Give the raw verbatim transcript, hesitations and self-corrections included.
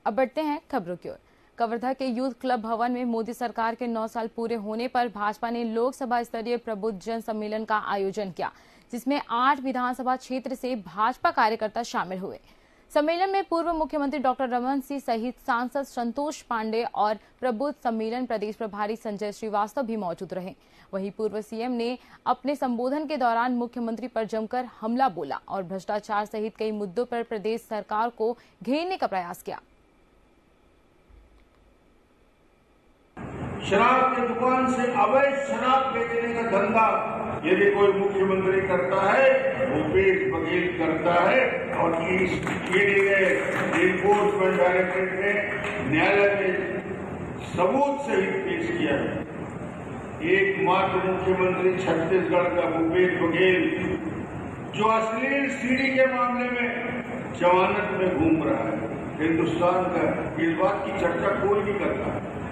अब बढ़ते हैं खबरों की ओर। कवर्धा के यूथ क्लब भवन में मोदी सरकार के नौ साल पूरे होने पर भाजपा ने लोकसभा स्तरीय प्रबुद्ध जन सम्मेलन का आयोजन किया, जिसमें आठ विधानसभा क्षेत्र से भाजपा कार्यकर्ता शामिल हुए। सम्मेलन में पूर्व मुख्यमंत्री डॉक्टर रमन सिंह सहित सांसद संतोष पांडे और प्रबुद्ध सम्मेलन प्रदेश प्रभारी संजय श्रीवास्तव भी मौजूद रहे। वहीं पूर्व सीएम ने अपने संबोधन के दौरान मुख्यमंत्री पर जमकर हमला बोला और भ्रष्टाचार सहित कई मुद्दों पर प्रदेश सरकार को घेरने का प्रयास किया। शराब की दुकान से अवैध शराब बेचने का धंधा यदि कोई मुख्यमंत्री करता है, भूपेश बघेल करता है और ईडी ने, एनफोर्समेंट डायरेक्टरेट ने न्यायालय में सबूत सहित पेश किया है। एकमात्र मुख्यमंत्री छत्तीसगढ़ का भूपेश बघेल जो अश्लील सीडी के मामले में जमानत में घूम रहा है, हिंदुस्तान का इस बात की चर्चा कोई नहीं करता।